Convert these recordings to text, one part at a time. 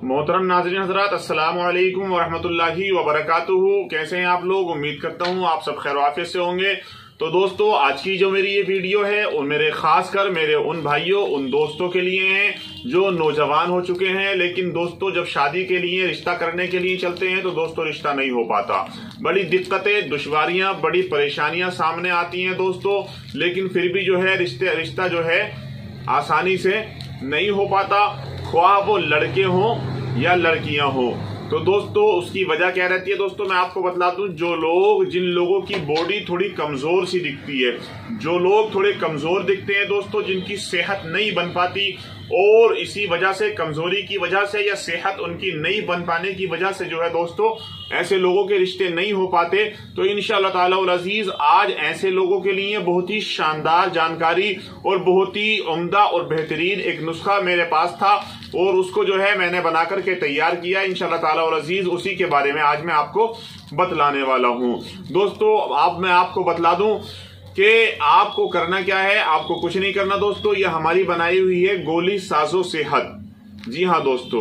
मोहतरम नाज़रीन हज़रात, अस्सलामु अलैकुम वरहमतुल्लाहि वबरकातुहू। कैसे हैं आप लोग? उम्मीद करता हूँ आप सब खैर आफियत से होंगे। तो दोस्तों, आज की जो मेरी ये वीडियो है वो मेरे खासकर मेरे उन भाइयों उन दोस्तों के लिए हैं जो नौजवान हो चुके हैं, लेकिन दोस्तों जब शादी के लिए रिश्ता करने के लिए चलते हैं तो दोस्तों रिश्ता नहीं हो पाता। बड़ी दिक्कतें, दुश्वारियां, बड़ी परेशानियां सामने आती हैं दोस्तों, लेकिन फिर भी जो है रिश्ता जो है आसानी से नहीं हो पाता, ख्वाह वो लड़के हों या लड़कियां हों। तो दोस्तों उसकी वजह क्या रहती है दोस्तों, मैं आपको बतला दूं। जिन लोगों की बॉडी थोड़ी कमजोर सी दिखती है, जो लोग थोड़े कमजोर दिखते हैं दोस्तों, जिनकी सेहत नहीं बन पाती, और इसी वजह से, कमजोरी की वजह से या सेहत उनकी नहीं बन पाने की वजह से जो है दोस्तों ऐसे लोगों के रिश्ते नहीं हो पाते। तो इंशाअल्लाह ताला उल अजीज आज ऐसे लोगों के लिए बहुत ही शानदार जानकारी और बहुत ही उम्दा और बेहतरीन एक नुस्खा मेरे पास था, और उसको जो है मैंने बना करके तैयार किया इंशाअल्लाह ताला उल अजीज। उसी के बारे में आज मैं आपको बतलाने वाला हूं दोस्तों। अब मैं आपको बतला दूं कि आपको करना क्या है। आपको कुछ नहीं करना दोस्तों, ये हमारी बनाई हुई है गोली साजो सेहत। जी हाँ दोस्तों,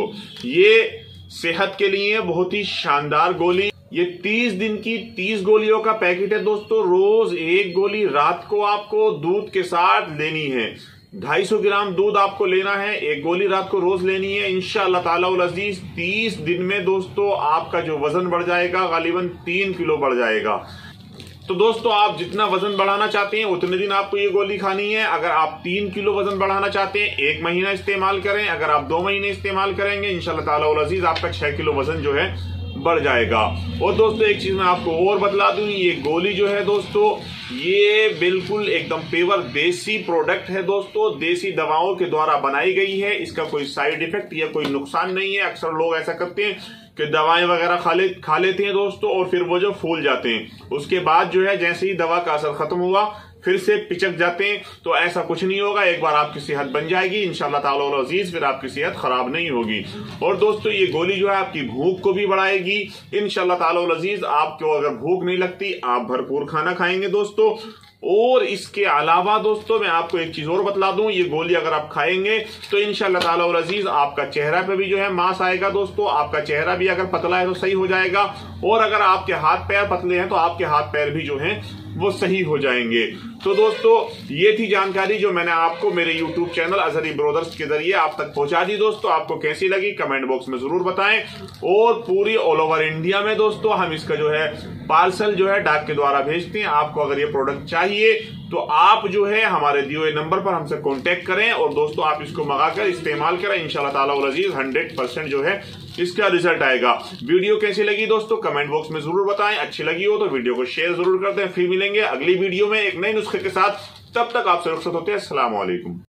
ये सेहत के लिए बहुत ही शानदार गोली। ये 30 दिन की 30 गोलियों का पैकेट है दोस्तों। रोज एक गोली रात को आपको दूध के साथ लेनी है। 250 ग्राम दूध आपको लेना है, एक गोली रात को रोज लेनी है। इंशाअल्लाह ताला उल अजीज 30 दिन में दोस्तों आपका जो वजन बढ़ जाएगा, गालिबन 3 किलो बढ़ जाएगा। तो दोस्तों आप जितना वजन बढ़ाना चाहते हैं उतने दिन आपको ये गोली खानी है। अगर आप 3 किलो वजन बढ़ाना चाहते हैं 1 महीना इस्तेमाल करें। अगर आप 2 महीने इस्तेमाल करेंगे इंशाअल्लाह ताला उल अजीज आपका 6 किलो वजन जो है बढ़ जाएगा। और दोस्तों एक चीज मैं आपको और बतला दूं, ये गोली जो है दोस्तों ये बिल्कुल एकदम पेवर देसी प्रोडक्ट है दोस्तों, देसी दवाओं के द्वारा बनाई गई है। इसका कोई साइड इफेक्ट या कोई नुकसान नहीं है। अक्सर लोग ऐसा करते हैं कि दवाएं वगैरह खा लेते हैं दोस्तों, और फिर वो जो फूल जाते हैं, उसके बाद जो है जैसे ही दवा का असर खत्म हुआ फिर से पिचक जाते हैं। तो ऐसा कुछ नहीं होगा, एक बार आपकी सेहत बन जाएगी इंशाअल्लाह ताला उल अजीज, फिर आपकी सेहत खराब नहीं होगी। और दोस्तों ये गोली जो है आपकी भूख को भी बढ़ाएगी इंशाअल्लाह ताला उल अजीज। आपको अगर भूख नहीं लगती आप भरपूर खाना खाएंगे दोस्तों। और इसके अलावा दोस्तों मैं आपको एक चीज और बतला दूं, ये गोली अगर आप खाएंगे तो इंशाअल्लाह ताला उल अजीज आपका चेहरा पे भी जो है मांस आएगा दोस्तों। आपका चेहरा भी अगर पतला है तो सही हो जाएगा, और अगर आपके हाथ पैर पतले हैं तो आपके हाथ पैर भी जो हैं वो सही हो जाएंगे। तो दोस्तों ये थी जानकारी जो मैंने आपको मेरे YouTube चैनल अजहरी ब्रदर्स के जरिए आप तक पहुंचा दी दोस्तों। आपको कैसी लगी कमेंट बॉक्स में जरूर बताएं। और पूरी ऑल ओवर इंडिया में दोस्तों हम इसका जो है पार्सल जो है डाक के द्वारा भेजते हैं। आपको अगर ये प्रोडक्ट चाहिए तो आप जो है हमारे दिए हुए नंबर पर हमसे कांटेक्ट करें, और दोस्तों आप इसको मंगाकर इस्तेमाल करें। इंशाअल्लाह ताला उल अजीज 100% जो है इसका रिजल्ट आएगा। वीडियो कैसी लगी दोस्तों कमेंट बॉक्स में जरूर बताएं। अच्छी लगी हो तो वीडियो को शेयर जरूर कर दें। फिर मिलेंगे अगली वीडियो में एक नए नुस्खे के साथ। तब तक आपसे रुखसत होते हैं। अस्सलाम वालेकुम।